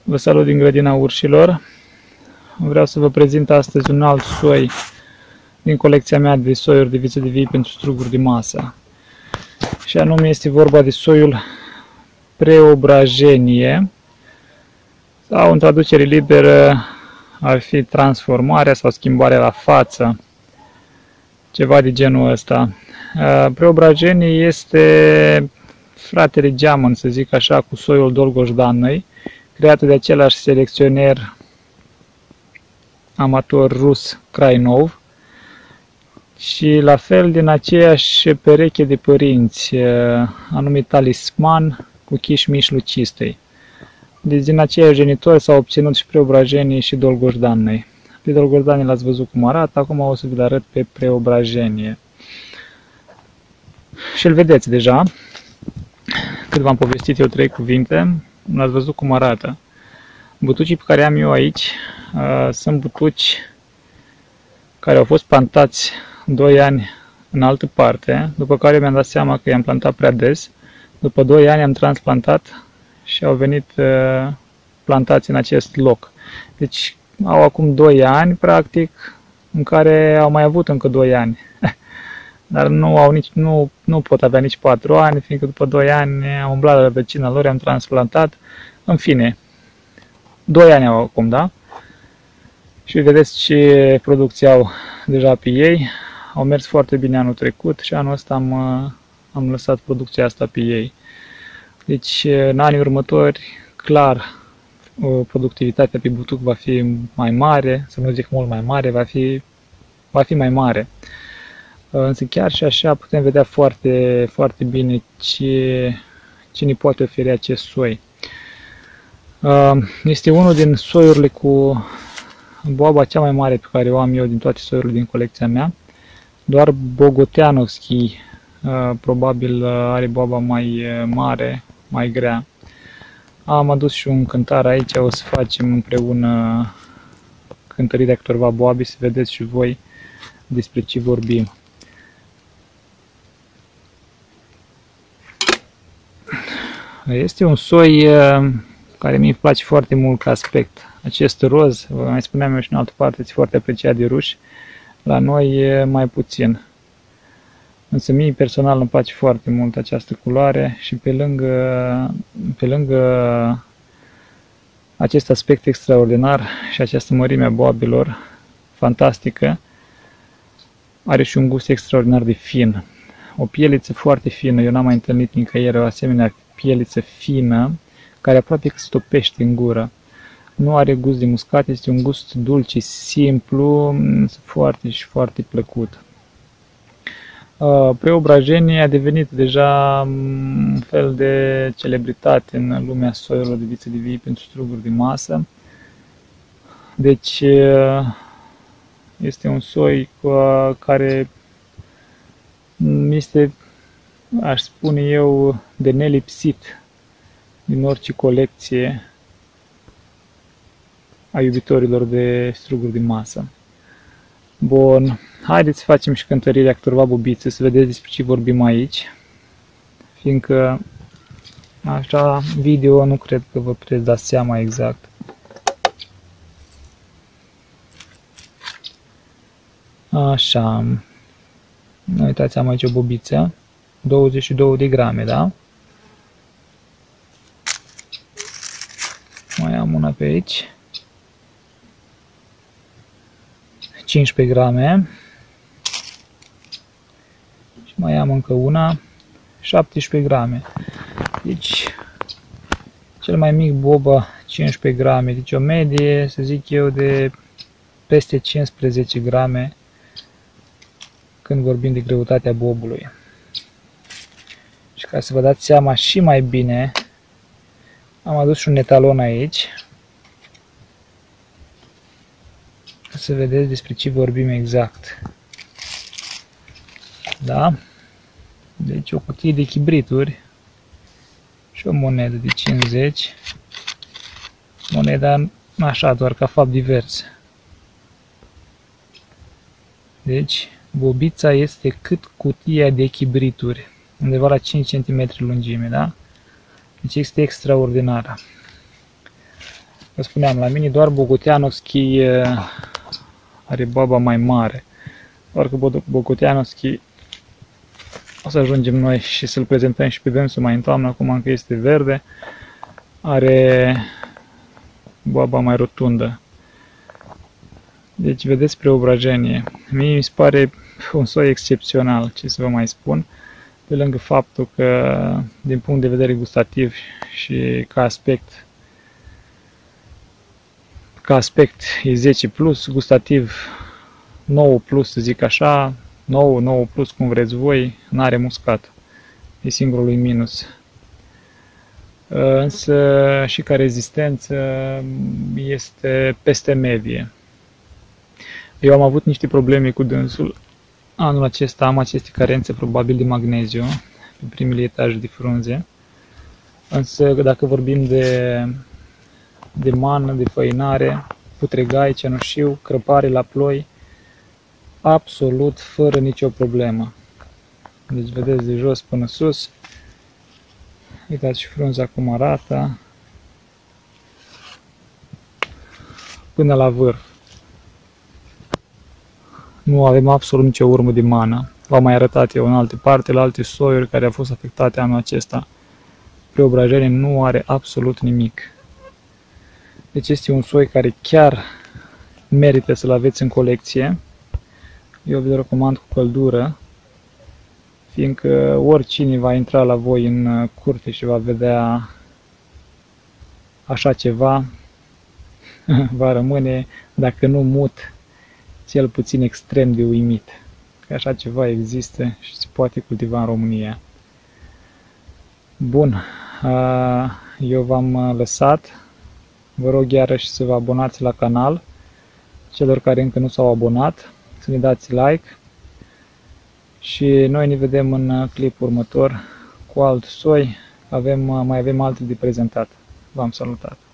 Vă salut din grădina urșilor. Vreau să vă prezint astăzi un alt soi din colecția mea de soiuri de viță de vii pentru struguri de masă. Și anume este vorba de soiul Preobrajenie, sau în traducere liberă ar fi transformarea sau schimbarea la față, ceva de genul ăsta. Preobrajenie este fratele geamăn, să zic așa, cu soiul Dolgozhdanăi, creată de același selecționer amator rus Krainov și la fel din aceeași pereche de părinți, anumit Talisman cu Chișmiș Lucistei. Deci din aceiași genitori s-au obținut și Preobrajenie și Dolgozhdanăi. Pe Dolgozhdanăi l-ați văzut cum arată, acum o să vi-l arăt pe Preobrajenie. Și îl vedeți deja, cât v-am povestit eu 3 cuvinte, l-ați văzut cum arată. Butucii pe care am eu aici sunt butuci care au fost plantați 2 ani în altă parte, după care mi-am dat seama că i-am plantat prea des. După 2 ani am transplantat și au venit plantați în acest loc. Deci au acum 2 ani, practic, în care au mai avut încă 2 ani. Dar nu pot avea nici 4 ani, fiindcă după 2 ani am umblat la vecina lor, am transplantat. În fine, 2 ani au acum, da? Și vedeți ce producție au deja pe ei. Au mers foarte bine anul trecut și anul ăsta am lăsat producția asta pe ei. Deci, în anii următori, clar, productivitatea pe butuc va fi mai mare, să nu zic mult mai mare, va fi mai mare. Însă chiar și așa putem vedea foarte, foarte bine ce ne poate oferi acest soi. Este unul din soiurile cu boaba cea mai mare pe care o am eu din toate soiurile din colecția mea. Doar Bogoteanovski probabil are boaba mai mare, mai grea. Am adus și un cântar aici, o să facem împreună cântărirea câtorva boabe, să vedeți și voi despre ce vorbim. Este un soi care mi-e place foarte mult ca aspect. Acest roz, vă mai spuneam eu și în altă parte, este foarte apreciat de ruși. La noi mai puțin. Însă mie personal îmi place foarte mult această culoare și pe lângă acest aspect extraordinar și această mărime a boabilor fantastică, are și un gust extraordinar de fin. O pieliță foarte fină, eu n-am mai întâlnit nicăieri o asemenea pieliță fină, care aproape că stopește în gură. Nu are gust de muscat, este un gust dulce, simplu, foarte și foarte plăcut. Preobrajenie a devenit deja un fel de celebritate în lumea soiurilor de viță de vii pentru struguri de masă. Deci este un soi care este, aș spune eu, de nelipsit din orice colecție a iubitorilor de struguri de masă. Bun, haideți să facem și cântărirea câtorva bobițe, să vedeți despre ce vorbim aici, fiindcă așa video nu cred că vă puteți da seama exact. Așa, uitați, am aici o bobiță, 22 de grame, da? Mai am una pe aici, 15 grame și mai am încă una, 17 grame. Deci, cel mai mic boba 15 grame, deci o medie, să zic eu, de peste 15 grame când vorbim de greutatea bobului. Și ca să vă dați seama și mai bine, am adus și un etalon aici, să vedeți despre ce vorbim exact. Da? Deci o cutie de chibrituri și o monedă de 50. Moneda așa, doar ca fapt divers. Deci bobița este cât cutia de chibrituri, undeva la 5 cm lungime, da? Deci este extraordinară. Vă spuneam, la mine doar Bogotianovski are boaba mai mare. Doar că Bogotianovski o să ajungem noi și să-l prezentăm și pe dânsul mai în toamnă, acum că este verde. Are boaba mai rotundă. Deci vedeți Preobrajenie. Mie mi se pare un soi excepțional, ce să vă mai spun. Pe lângă faptul că din punct de vedere gustativ și ca aspect e 10 plus, gustativ 9 plus, să zic așa, 9 plus cum vreți voi, n-are muscat. E singurul lui minus. Însă și ca rezistență este peste medie. Eu am avut niște probleme cu dânsul. Anul acesta am aceste carențe probabil de magneziu pe primele etaje de frunze. Însă dacă vorbim de mană, de făinare, putregai, cenușiu, crăpare la ploi, absolut fără nicio problemă. Deci vedeți de jos până sus. Uitați și frunza cum arată. Până la vârf. Nu avem absolut nicio urmă de mană. V-am mai arătat eu în alte parte, la alte soiuri care au fost afectate anul acesta. Preobrajenie nu are absolut nimic. Deci este un soi care chiar merită să-l aveți în colecție. Eu vi-l recomand cu căldură, fiindcă oricine va intra la voi în curte și va vedea așa ceva, va rămâne, dacă nu mut, cel puțin extrem de uimit că așa ceva există și se poate cultiva în România. Bun, eu v-am lăsat. Vă rog iarăși să vă abonați la canal. Celor care încă nu s-au abonat, să ne dați like. Și noi ne vedem în clipul următor cu alt soi. Mai avem alte de prezentat. V-am salutat!